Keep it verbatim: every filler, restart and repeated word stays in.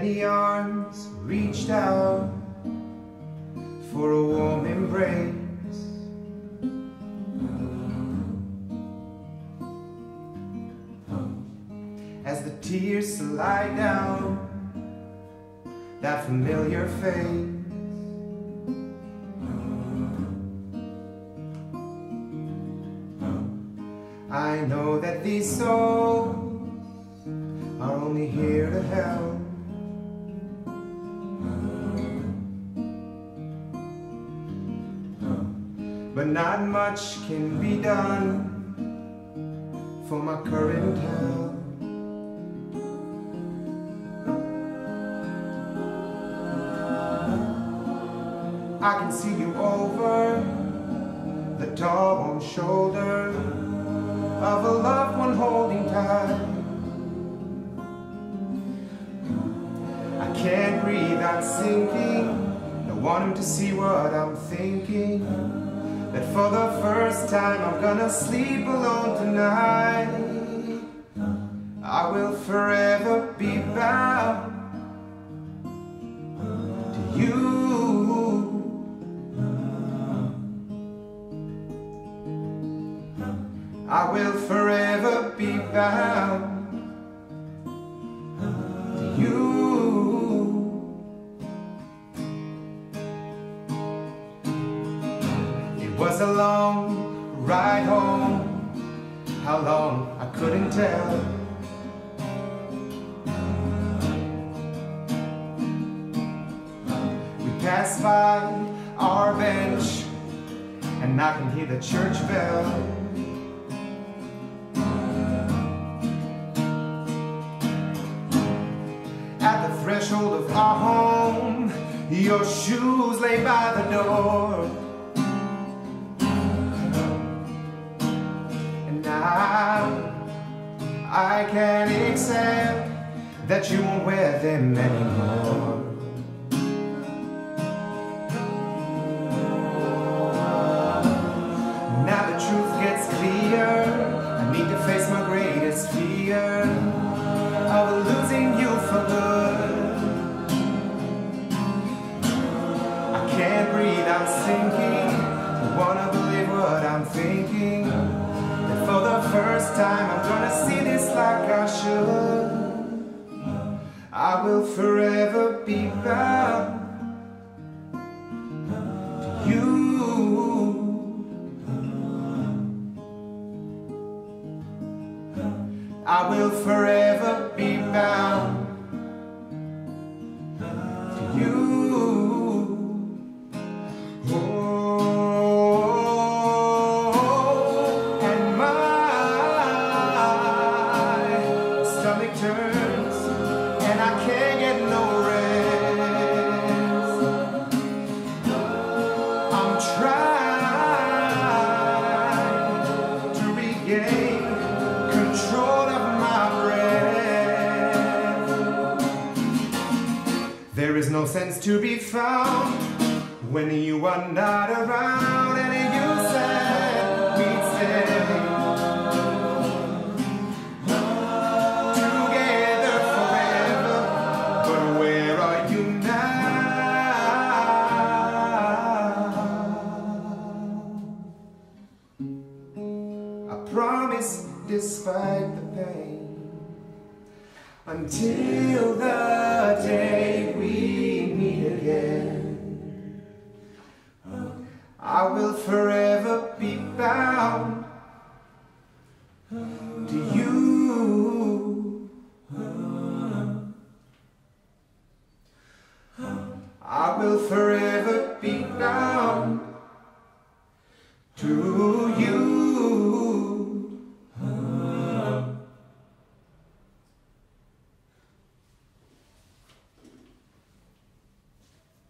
many arms reached out for a warm embrace. As the tears slide down that familiar face, I know that these souls are only here to help. But not much can be done for my current health. I can see you over the tall warm shoulder of a loved one holding tight. I can't breathe, I'm sinking. Don't want him to see what I'm thinking, that for the first time I'm gonna sleep alone tonight. I will forever be bound to you. I will forever be bound to you. It was a long ride home, how long I couldn't tell. We passed by our bench and I can hear the church bell. At the threshold of our home, your shoes lay by the door. And now I can't accept that you won't wear them anymore. Now the truth gets clear, I need to face my greatest fear of losing you for good. I can't breathe, I'm sinking. I wanna believe what I'm thinking, that for the first time I'm gonna see this like I should. I will forever be bound to you. I will forever be bound to you. Oh, and my stomach turns and I can't get no rest. I'm trying to regain control of my breath. There is no sense to be found when you are not around, and you said we'd stay together forever, but where are you now? I promise, despite the pain, until the day we meet again, I will forever be bound to you. I will forever be bound to